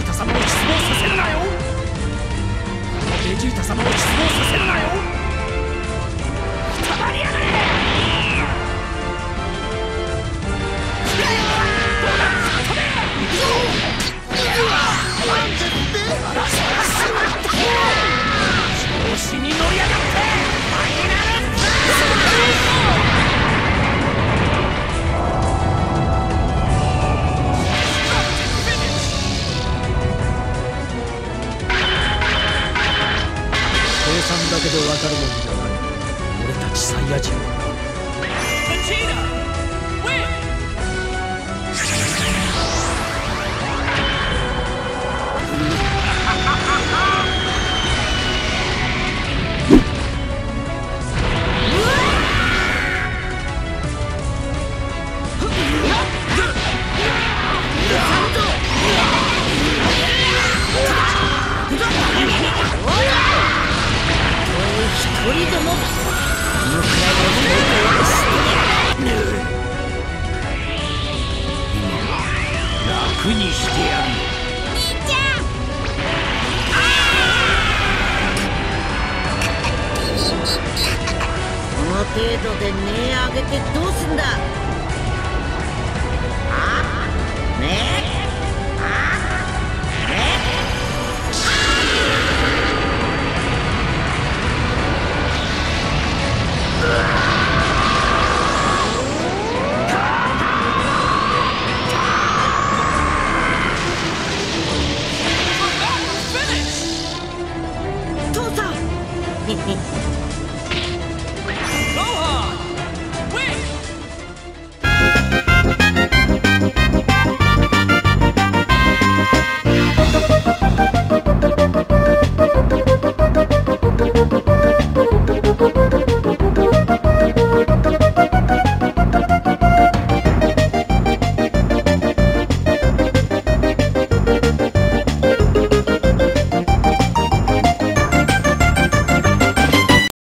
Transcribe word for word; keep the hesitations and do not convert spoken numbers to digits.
ータ様を失望させるなよ。ベジータ様を失望させるなよ。たまりやがれ。調子に乗りやがって。計算だけで分かるもんじゃない。俺たちサイヤ人は。一人でもこのくらいの楽にしてやる。兄ちゃん。この程度で値上げてどうすんだ。